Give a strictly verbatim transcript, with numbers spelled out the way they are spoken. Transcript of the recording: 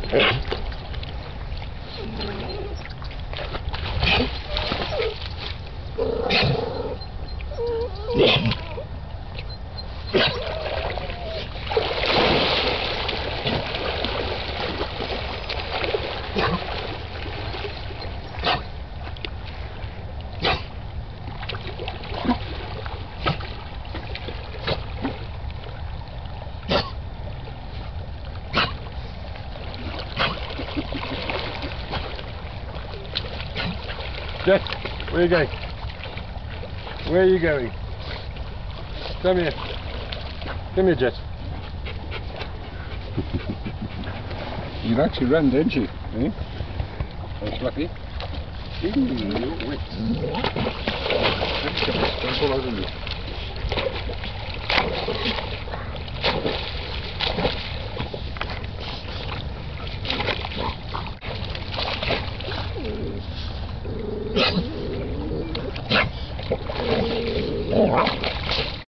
Jet, where are you going? Where are you going? Come here. Come here, Jet. You'd actually run, didn't you? Eh? That's lucky. Ooh, you're wet. Let's go. Don't fall over me. Yeah.